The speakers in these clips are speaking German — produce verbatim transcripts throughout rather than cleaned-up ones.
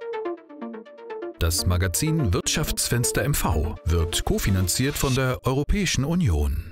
Das Magazin Wirtschaftsfenster M V wird kofinanziert von der Europäischen Union.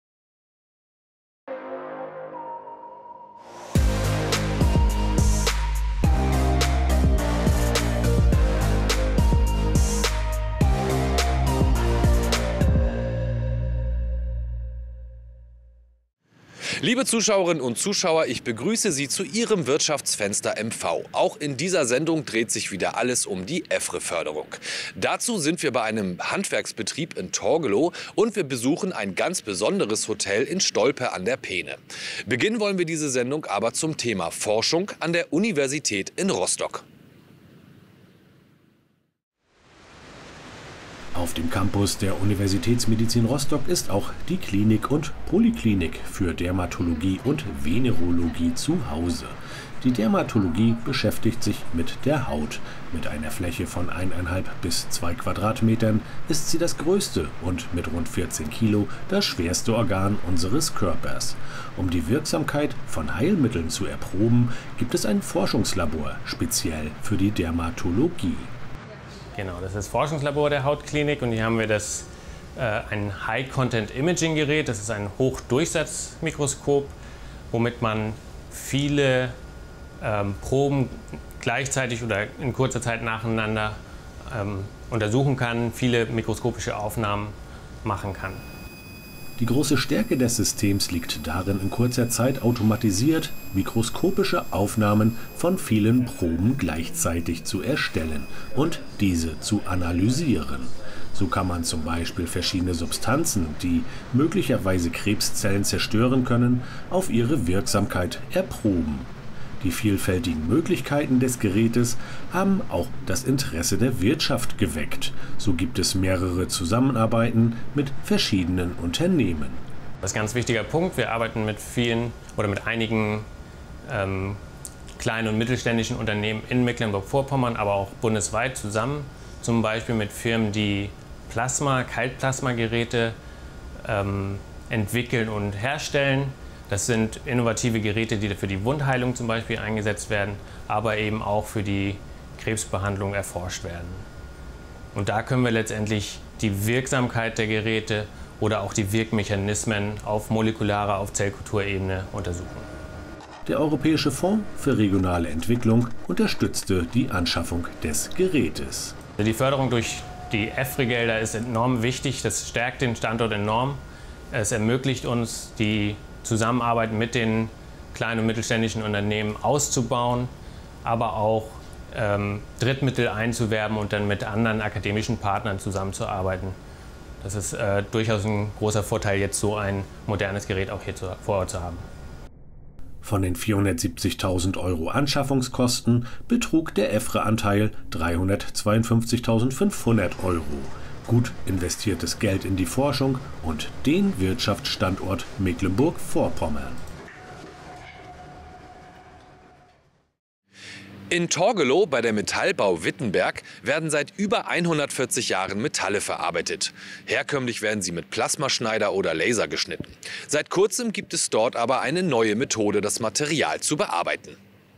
Liebe Zuschauerinnen und Zuschauer, ich begrüße Sie zu Ihrem Wirtschaftsfenster M V. Auch in dieser Sendung dreht sich wieder alles um die E F R E-Förderung. Dazu sind wir bei einem Handwerksbetrieb in Torgelow und wir besuchen ein ganz besonderes Hotel in Stolpe an der Peene. Beginnen wollen wir diese Sendung aber zum Thema Forschung an der Universität in Rostock. Auf dem Campus der Universitätsmedizin Rostock ist auch die Klinik und Poliklinik für Dermatologie und Venerologie zu Hause. Die Dermatologie beschäftigt sich mit der Haut. Mit einer Fläche von eineinhalb bis zwei Quadratmetern ist sie das größte und mit rund vierzehn Kilo das schwerste Organ unseres Körpers. Um die Wirksamkeit von Heilmitteln zu erproben, gibt es ein Forschungslabor speziell für die Dermatologie. Genau, das ist das Forschungslabor der Hautklinik und hier haben wir das, äh, ein High-Content-Imaging-Gerät. Das ist ein Hochdurchsatzmikroskop, womit man viele ähm, Proben gleichzeitig oder in kurzer Zeit nacheinander ähm, untersuchen kann, viele mikroskopische Aufnahmen machen kann. Die große Stärke des Systems liegt darin, in kurzer Zeit automatisiert mikroskopische Aufnahmen von vielen Proben gleichzeitig zu erstellen und diese zu analysieren. So kann man zum Beispiel verschiedene Substanzen, die möglicherweise Krebszellen zerstören können, auf ihre Wirksamkeit erproben. Die vielfältigen Möglichkeiten des Gerätes haben auch das Interesse der Wirtschaft geweckt. So gibt es mehrere Zusammenarbeiten mit verschiedenen Unternehmen. Das ist ein ganz wichtiger Punkt. Wir arbeiten mit vielen oder mit einigen ähm, kleinen und mittelständischen Unternehmen in Mecklenburg-Vorpommern, aber auch bundesweit zusammen. Zum Beispiel mit Firmen, die Plasma, Kaltplasmageräte ähm, entwickeln und herstellen. Das sind innovative Geräte, die für die Wundheilung zum Beispiel eingesetzt werden, aber eben auch für die Krebsbehandlung erforscht werden. Und da können wir letztendlich die Wirksamkeit der Geräte oder auch die Wirkmechanismen auf molekularer, auf Zellkulturebene untersuchen. Der Europäische Fonds für regionale Entwicklung unterstützte die Anschaffung des Gerätes. Die Förderung durch die E F R E-Gelder ist enorm wichtig. Das stärkt den Standort enorm. Es ermöglicht uns, die Zusammenarbeit mit den kleinen und mittelständischen Unternehmen auszubauen, aber auch ähm, Drittmittel einzuwerben und dann mit anderen akademischen Partnern zusammenzuarbeiten. Das ist äh, durchaus ein großer Vorteil, jetzt so ein modernes Gerät auch hier zu, vor Ort zu haben. Von den vierhundertsiebzigtausend Euro Anschaffungskosten betrug der E F R E-Anteil dreihundertzweiundfünfzigtausendfünfhundert Euro. Gut investiertes Geld in die Forschung und den Wirtschaftsstandort Mecklenburg-Vorpommern. In Torgelow bei der Metallbau Wittenberg werden seit über hundertvierzig Jahren Metalle verarbeitet. Herkömmlich werden sie mit Plasmaschneider oder Laser geschnitten. Seit kurzem gibt es dort aber eine neue Methode, das Material zu bearbeiten.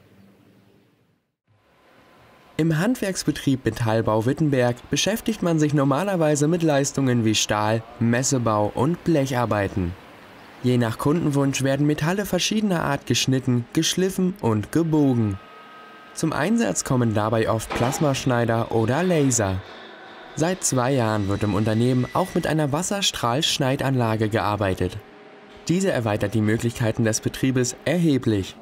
Im Handwerksbetrieb Metallbau Wittenberg beschäftigt man sich normalerweise mit Leistungen wie Stahl, Messebau und Blecharbeiten. Je nach Kundenwunsch werden Metalle verschiedener Art geschnitten, geschliffen und gebogen. Zum Einsatz kommen dabei oft Plasmaschneider oder Laser. Seit zwei Jahren wird im Unternehmen auch mit einer Wasserstrahlschneidanlage gearbeitet. Diese erweitert die Möglichkeiten des Betriebes erheblich.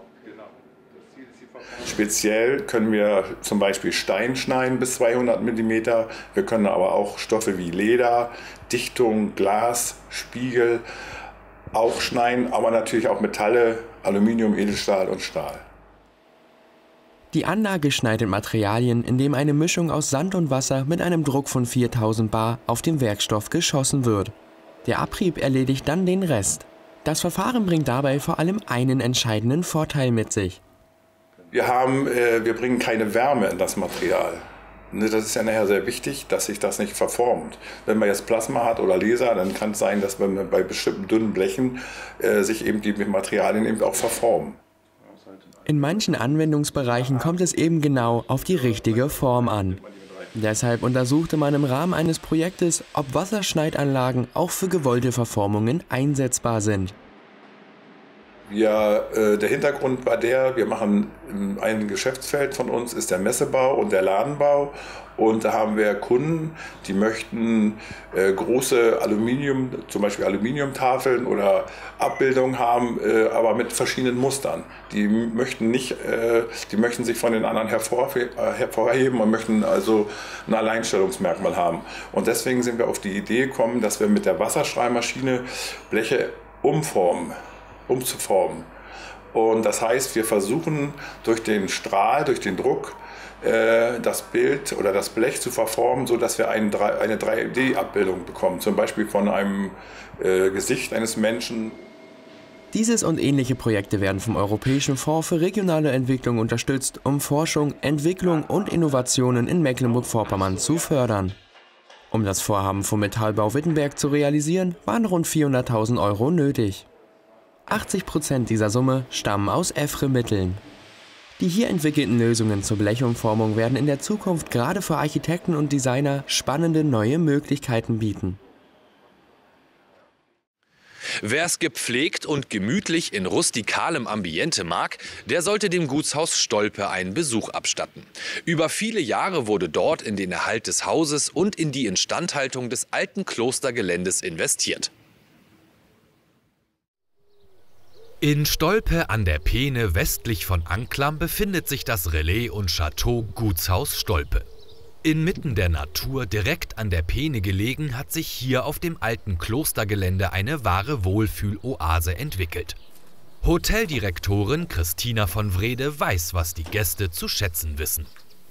Speziell können wir zum Beispiel Stein schneiden bis zweihundert Millimeter. Wir können aber auch Stoffe wie Leder, Dichtung, Glas, Spiegel auch schneiden, aber natürlich auch Metalle, Aluminium, Edelstahl und Stahl. Die Anlage schneidet Materialien, indem eine Mischung aus Sand und Wasser mit einem Druck von viertausend Bar auf den Werkstoff geschossen wird. Der Abrieb erledigt dann den Rest. Das Verfahren bringt dabei vor allem einen entscheidenden Vorteil mit sich. Wir, haben, äh, wir bringen keine Wärme in das Material. Das ist ja nachher sehr wichtig, dass sich das nicht verformt. Wenn man jetzt Plasma hat oder Laser, dann kann es sein, dass wenn man bei bestimmten dünnen Blechen äh, sich eben die Materialien eben auch verformen. In manchen Anwendungsbereichen kommt es eben genau auf die richtige Form an. Deshalb untersuchte man im Rahmen eines Projektes, ob Wasserschneidanlagen auch für gewollte Verformungen einsetzbar sind. Ja, äh, der Hintergrund war der, wir machen ein Geschäftsfeld von uns, ist der Messebau und der Ladenbau. Und da haben wir Kunden, die möchten äh, große Aluminium, zum Beispiel Aluminiumtafeln oder Abbildungen haben, äh, aber mit verschiedenen Mustern. Die möchten nicht, äh, die möchten sich von den anderen hervor, äh, hervorheben und möchten also ein Alleinstellungsmerkmal haben. Und deswegen sind wir auf die Idee gekommen, dass wir mit der Wasserstrahlmaschine Bleche umformen, umzuformen. Und das heißt, wir versuchen durch den Strahl, durch den Druck, das Bild oder das Blech zu verformen, sodass wir eine drei D Abbildung bekommen, zum Beispiel von einem äh, Gesicht eines Menschen. Dieses und ähnliche Projekte werden vom Europäischen Fonds für regionale Entwicklung unterstützt, um Forschung, Entwicklung und Innovationen in Mecklenburg-Vorpommern zu fördern. Um das Vorhaben vom Metallbau Wittenberg zu realisieren, waren rund vierhunderttausend Euro nötig. achtzig Prozent dieser Summe stammen aus E F R E-Mitteln. Die hier entwickelten Lösungen zur Blechumformung werden in der Zukunft gerade für Architekten und Designer spannende neue Möglichkeiten bieten. Wer es gepflegt und gemütlich in rustikalem Ambiente mag, der sollte dem Gutshaus Stolpe einen Besuch abstatten. Über viele Jahre wurde dort in den Erhalt des Hauses und in die Instandhaltung des alten Klostergeländes investiert. In Stolpe an der Peene westlich von Anklam befindet sich das Relais und Chateau Gutshaus Stolpe. Inmitten der Natur, direkt an der Peene gelegen, hat sich hier auf dem alten Klostergelände eine wahre Wohlfühloase entwickelt. Hoteldirektorin Christina von Wrede weiß, was die Gäste zu schätzen wissen.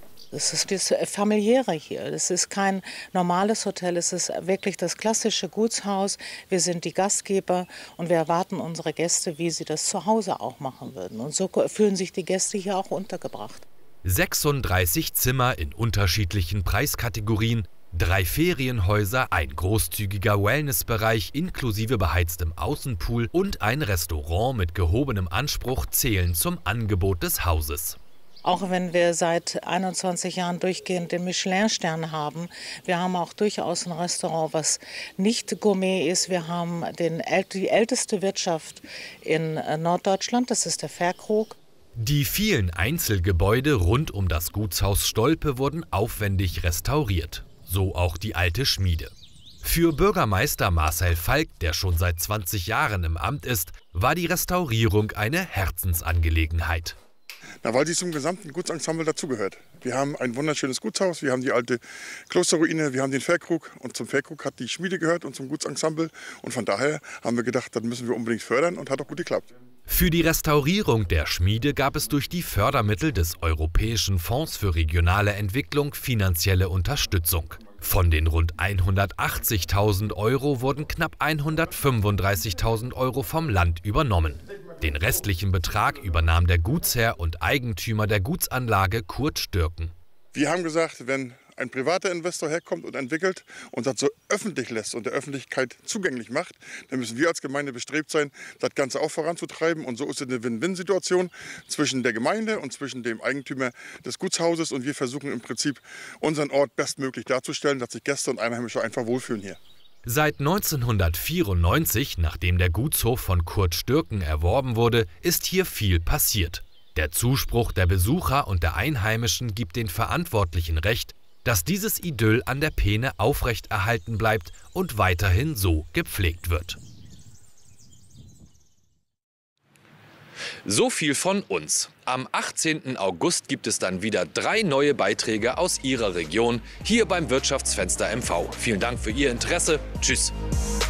Es ist das Familiäre hier. Es ist kein normales Hotel, es ist wirklich das klassische Gutshaus. Wir sind die Gastgeber und wir erwarten unsere Gäste, wie sie das zu Hause auch machen würden. Und so fühlen sich die Gäste hier auch untergebracht. sechsunddreißig Zimmer in unterschiedlichen Preiskategorien, drei Ferienhäuser, ein großzügiger Wellnessbereich inklusive beheiztem Außenpool und ein Restaurant mit gehobenem Anspruch zählen zum Angebot des Hauses. Auch wenn wir seit einundzwanzig Jahren durchgehend den Michelin-Stern haben, wir haben auch durchaus ein Restaurant, was nicht Gourmet ist. Wir haben den, die älteste Wirtschaft in Norddeutschland, das ist der Fährkrug. Die vielen Einzelgebäude rund um das Gutshaus Stolpe wurden aufwendig restauriert, so auch die alte Schmiede. Für Bürgermeister Marcel Falk, der schon seit zwanzig Jahren im Amt ist, war die Restaurierung eine Herzensangelegenheit. Na, weil sie zum gesamten Gutsensemble dazugehört. Wir haben ein wunderschönes Gutshaus, wir haben die alte Klosterruine, wir haben den Fährkrug und zum Fährkrug hat die Schmiede gehört und zum Gutsensemble. Und von daher haben wir gedacht, das müssen wir unbedingt fördern und hat auch gut geklappt. Für die Restaurierung der Schmiede gab es durch die Fördermittel des Europäischen Fonds für regionale Entwicklung finanzielle Unterstützung. Von den rund hundertachtzigtausend Euro wurden knapp hundertfünfunddreißigtausend Euro vom Land übernommen. Den restlichen Betrag übernahm der Gutsherr und Eigentümer der Gutsanlage Kurt Stürken. Wir haben gesagt, wenn ein privater Investor herkommt und entwickelt und das so öffentlich lässt und der Öffentlichkeit zugänglich macht, dann müssen wir als Gemeinde bestrebt sein, das Ganze auch voranzutreiben. Und so ist es eine Win-Win-Situation zwischen der Gemeinde und zwischen dem Eigentümer des Gutshauses. Und wir versuchen im Prinzip unseren Ort bestmöglich darzustellen, dass sich Gäste und Einheimische einfach wohlfühlen hier. Seit neunzehnhundertvierundneunzig, nachdem der Gutshof von Kurt Stürken erworben wurde, ist hier viel passiert. Der Zuspruch der Besucher und der Einheimischen gibt den Verantwortlichen recht, dass dieses Idyll an der Peene aufrechterhalten bleibt und weiterhin so gepflegt wird. So viel von uns. Am achtzehnten August gibt es dann wieder drei neue Beiträge aus Ihrer Region hier beim Wirtschaftsfenster M V. Vielen Dank für Ihr Interesse. Tschüss.